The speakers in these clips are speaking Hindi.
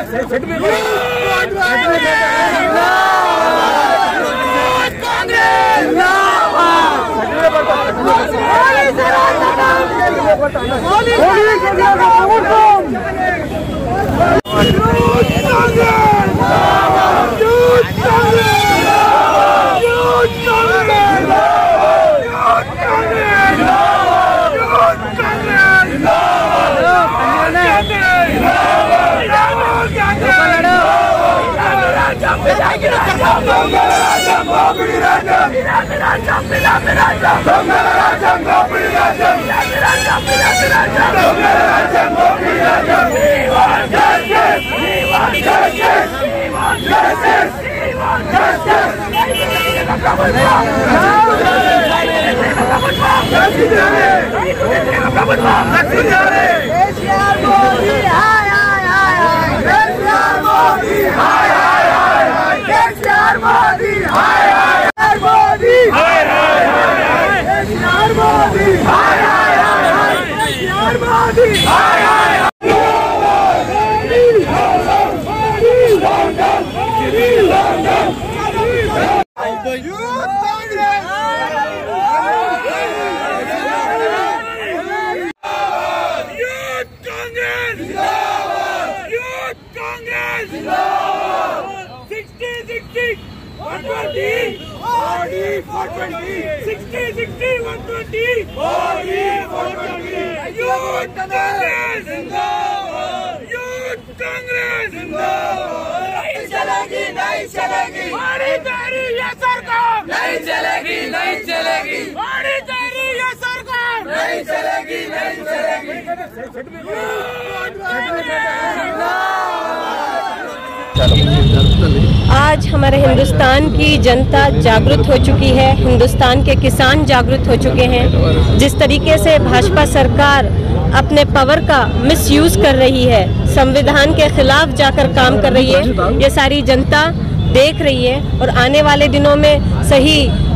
आज हमारे हिंदुस्तान की जनता जागरूक हो चुकी है, हिंदुस्तान के किसान जागरूक हो चुके हैं। जिस तरीके से भाजपा सरकार अपने पावर का मिसयूज कर रही है, संविधान के खिलाफ जाकर काम कर रही है, ये सारी जनता देख रही है और आने वाले दिनों में सही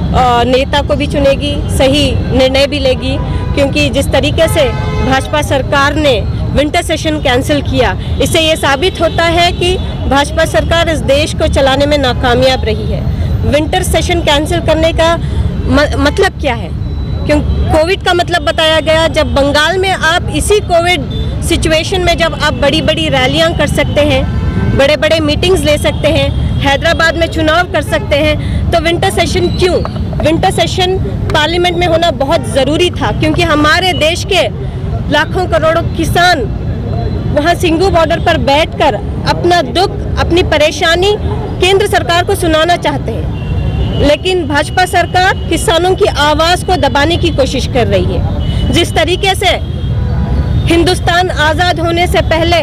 नेता को भी चुनेगी, सही निर्णय भी लेगी। क्योंकि जिस तरीके से भाजपा सरकार ने विंटर सेशन कैंसिल किया, इससे ये साबित होता है कि भाजपा सरकार इस देश को चलाने में नाकामयाब रही है। विंटर सेशन कैंसिल करने का मतलब क्या है? क्यों कोविड का मतलब बताया गया। जब बंगाल में आप इसी कोविड सिचुएशन में जब आप बड़ी बड़ी रैलियां कर सकते हैं, बड़े बड़े मीटिंग्स ले सकते हैं, हैदराबाद में चुनाव कर सकते हैं, तो विंटर सेशन क्यों? विंटर सेशन पार्लियामेंट में होना बहुत ज़रूरी था, क्योंकि हमारे देश के लाखों करोड़ों किसान वहाँ सिंघू बॉर्डर पर बैठकर अपना दुख, अपनी परेशानी केंद्र सरकार को सुनाना चाहते हैं। लेकिन भाजपा सरकार किसानों की आवाज़ को दबाने की कोशिश कर रही है। जिस तरीके से हिंदुस्तान आज़ाद होने से पहले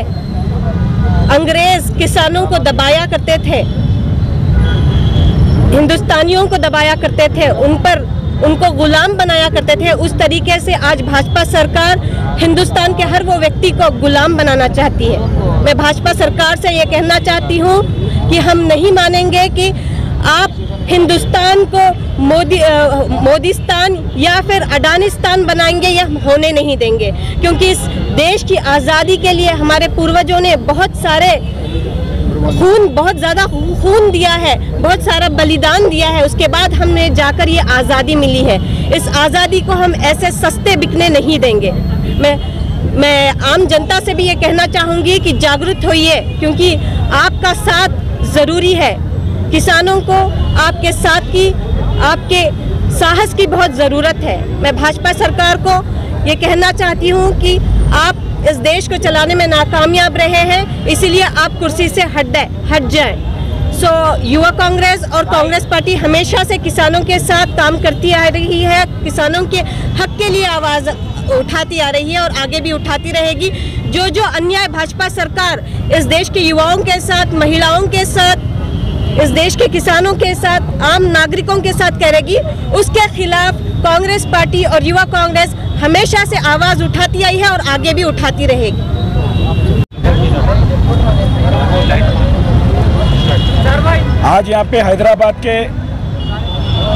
अंग्रेज किसानों को दबाया करते थे, हिंदुस्तानियों को दबाया करते थे, उनको गुलाम बनाया करते थे, उस तरीके से आज भाजपा सरकार हिंदुस्तान के हर वो व्यक्ति को गुलाम बनाना चाहती है। मैं भाजपा सरकार से ये कहना चाहती हूँ कि हम नहीं मानेंगे कि आप हिंदुस्तान को मोदीस्तान या फिर अडानिस्तान बनाएंगे, या होने नहीं देंगे। क्योंकि इस देश की आज़ादी के लिए हमारे पूर्वजों ने बहुत ज़्यादा खून दिया है, बहुत सारा बलिदान दिया है, उसके बाद हमने जाकर ये आज़ादी मिली है। इस आज़ादी को हम ऐसे सस्ते बिकने नहीं देंगे। मैं आम जनता से भी ये कहना चाहूँगी कि जागरूक होइए, क्योंकि आपका साथ ज़रूरी है। किसानों को आपके साथ की, आपके साहस की बहुत ज़रूरत है। मैं भाजपा सरकार को ये कहना चाहती हूँ कि आप इस देश को चलाने में नाकामयाब रहे हैं, इसीलिए आप कुर्सी से हट जाएं। युवा कांग्रेस और कांग्रेस पार्टी हमेशा से किसानों के साथ काम करती आ रही है, किसानों के हक के लिए आवाज़ उठाती आ रही है और आगे भी उठाती रहेगी। जो अन्याय भाजपा सरकार इस देश के युवाओं के साथ, महिलाओं के साथ, इस देश के किसानों के साथ, आम नागरिकों के साथ करेगी, उसके खिलाफ कांग्रेस पार्टी और युवा कांग्रेस हमेशा से आवाज़ उठाती आई है और आगे भी उठाती रहेगी। आज यहाँ पे हैदराबाद के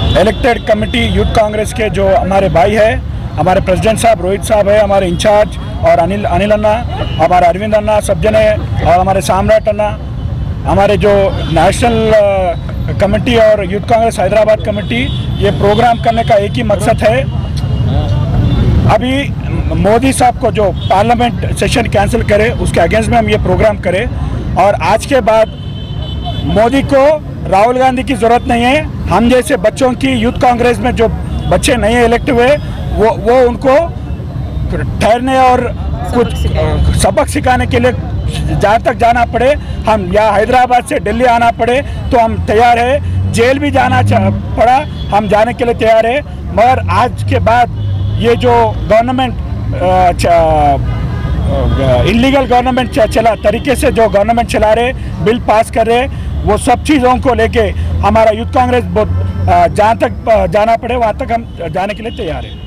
इलेक्टेड कमेटी यूथ कांग्रेस के जो हमारे भाई है, हमारे प्रेसिडेंट साहब रोहित साहब है, हमारे इंचार्ज और अनिल अन्ना, हमारे अरविंद अन्ना सब जने और हमारे सम्राट अन्ना, हमारे जो नेशनल कमेटी और यूथ कांग्रेस हैदराबाद कमेटी, ये प्रोग्राम करने का एक ही मकसद है, अभी मोदी साहब को जो पार्लियामेंट सेशन कैंसिल करे उसके अगेंस्ट में हम ये प्रोग्राम करें। और आज के बाद मोदी को राहुल गांधी की ज़रूरत नहीं है। हम जैसे बच्चों की यूथ कांग्रेस में जो बच्चे नए इलेक्ट हुए वो उनको ठहरने और कुछ सबक सिखाने के लिए जहाँ तक जाना पड़े, हम या हैदराबाद से दिल्ली आना पड़े तो हम तैयार है, जेल भी जाना पड़ा हम जाने के लिए तैयार है। मगर आज के बाद ये जो गवर्नमेंट इलीगल गवर्नमेंट चला तरीके से जो गवर्नमेंट चला रहे, बिल पास कर रहे, वो सब चीज़ों को लेके हमारा यूथ कांग्रेस जहाँ तक जाना पड़े वहाँ तक हम जाने के लिए तैयार है।